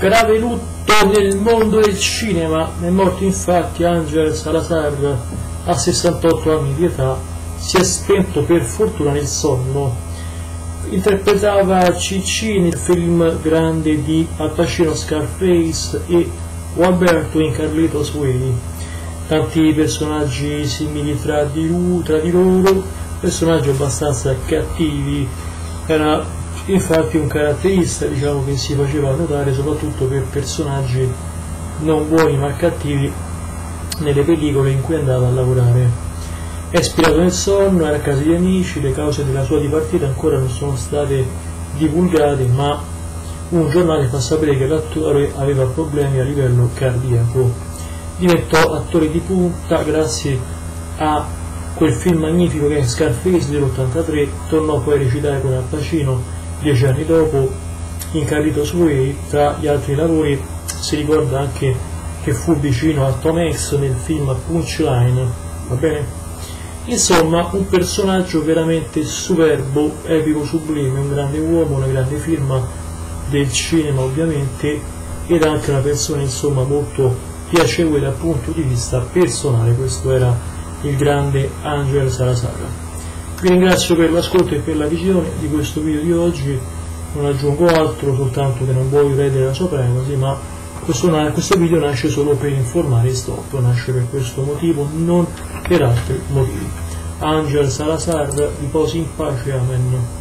Grave lutto nel mondo del cinema, è morto infatti Ángel Salazar a 68 anni di età, si è spento per fortuna nel sonno. Interpretava Cicci nel film grande di Al Pacino Scarface e Gualberto in Carlitos Way. Tanti personaggi simili tra di loro, personaggi abbastanza cattivi, era infatti un caratterista, diciamo, che si faceva notare soprattutto per personaggi non buoni ma cattivi nelle pellicole in cui andava a lavorare. È ispirato nel sonno, era a casa di amici, le cause della sua dipartita ancora non sono state divulgate, ma un giornale fa sapere che l'attore aveva problemi a livello cardiaco. Diventò attore di punta grazie a quel film magnifico che è Scarface dell'83, tornò poi a recitare con Al Pacino 10 anni dopo in Carlitos Way. Tra gli altri lavori si ricorda anche che fu vicino a Tom Hanks nel film Punchline, va bene? Insomma, un personaggio veramente superbo, epico, sublime, un grande uomo, una grande firma del cinema ovviamente, ed anche una persona insomma molto piacevole dal punto di vista personale. Questo era il grande Ángel Salazar. Vi ringrazio per l'ascolto e per la visione di questo video di oggi, non aggiungo altro, soltanto che non voglio vedere la sua privacy, ma questo video nasce solo per informare e stop, nasce per questo motivo, non per altri motivi. Ángel Salazar, riposi in pace, amen.